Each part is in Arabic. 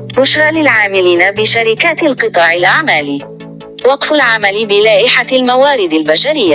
بشرى للعاملين بشركات القطاع الأعمال. وقف العمل بلائحة الموارد البشرية.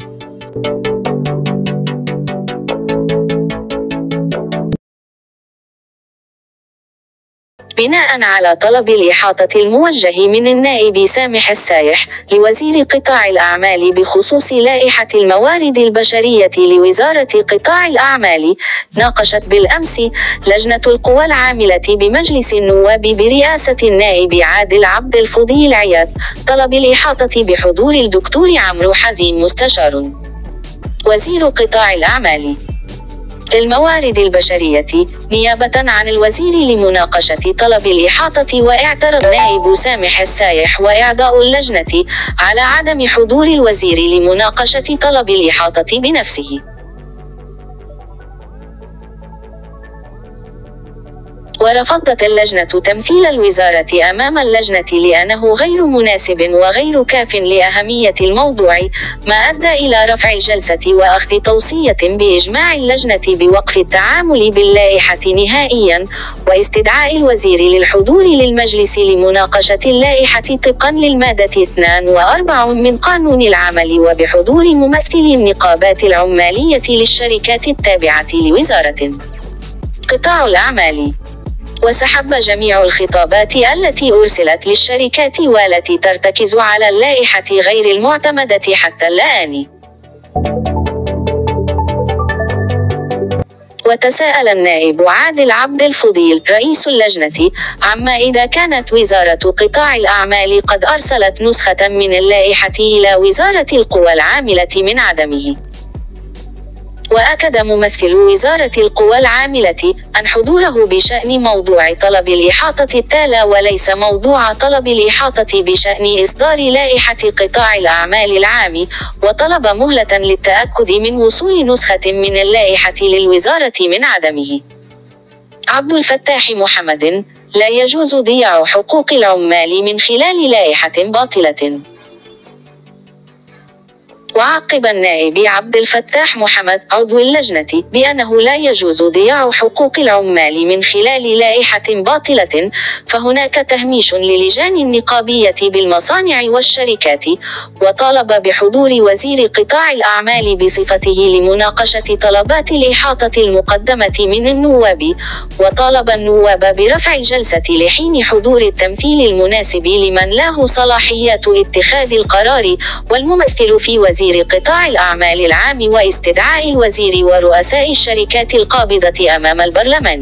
بناء على طلب الإحاطة الموجه من النائب سامح السايح لوزير قطاع الأعمال بخصوص لائحة الموارد البشرية لوزارة قطاع الأعمال، ناقشت بالأمس لجنة القوى العاملة بمجلس النواب برئاسة النائب عادل عبد الفضيل عياد طلب الإحاطة بحضور الدكتور عمرو حزين مستشار وزير قطاع الأعمال الموارد البشرية نيابة عن الوزير لمناقشة طلب الإحاطة. واعترض النائب سامح السايح وإعضاء اللجنة على عدم حضور الوزير لمناقشة طلب الإحاطة بنفسه. ورفضت اللجنة تمثيل الوزارة أمام اللجنة لأنه غير مناسب وغير كاف لأهمية الموضوع، ما أدى إلى رفع الجلسة وأخذ توصية بإجماع اللجنة بوقف التعامل باللائحة نهائياً، واستدعاء الوزير للحضور للمجلس لمناقشة اللائحة طبقاً للمادة 42 من قانون العمل، وبحضور ممثلي النقابات العمالية للشركات التابعة لوزارة قطاع الأعمال. وسحب جميع الخطابات التي أرسلت للشركات والتي ترتكز على اللائحة غير المعتمدة حتى الآن. وتساءل النائب عادل عبد الفضيل رئيس اللجنة عما إذا كانت وزارة قطاع الأعمال قد أرسلت نسخة من اللائحة إلى وزارة القوى العاملة من عدمه. وأكد ممثل وزارة القوى العاملة أن حضوره بشأن موضوع طلب الإحاطة التالى وليس موضوع طلب الإحاطة بشأن إصدار لائحة قطاع الأعمال العام، وطلب مهلة للتأكد من وصول نسخة من اللائحة للوزارة من عدمه. عبد الفتاح محمد: لا يجوز ضياع حقوق العمال من خلال لائحة باطلة. وعقب النائب عبد الفتاح محمد عضو اللجنة بأنه لا يجوز ضياع حقوق العمال من خلال لائحة باطلة، فهناك تهميش للجان النقابية بالمصانع والشركات، وطالب بحضور وزير قطاع الأعمال بصفته لمناقشة طلبات الإحاطة المقدمة من النواب، وطالب النواب برفع الجلسة لحين حضور التمثيل المناسب لمن له صلاحيات اتخاذ القرار والممثل في وزير قطاع الأعمال العام، واستدعاء الوزير ورؤساء الشركات القابضة أمام البرلمان.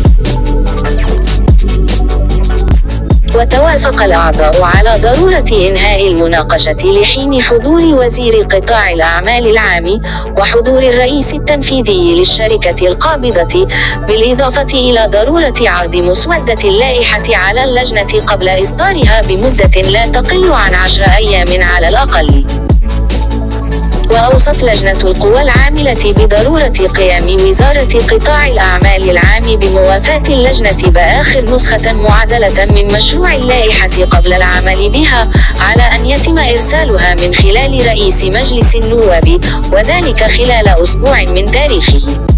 وتوافق الأعضاء على ضرورة إنهاء المناقشة لحين حضور وزير قطاع الأعمال العام وحضور الرئيس التنفيذي للشركة القابضة، بالإضافة إلى ضرورة عرض مسودة اللائحة على اللجنة قبل إصدارها بمدة لا تقل عن 10 أيام على الأقل. وأوصت لجنة القوى العاملة بضرورة قيام وزارة قطاع الأعمال العام بموافاة اللجنة بآخر نسخة معدلة من مشروع اللائحة قبل العمل بها، على أن يتم إرسالها من خلال رئيس مجلس النواب، وذلك خلال أسبوع من تاريخه.